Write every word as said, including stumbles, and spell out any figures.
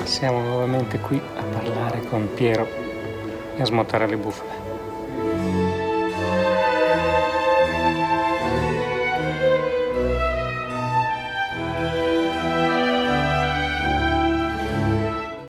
Siamo nuovamente qui a parlare con Piero e a smontare le bufale.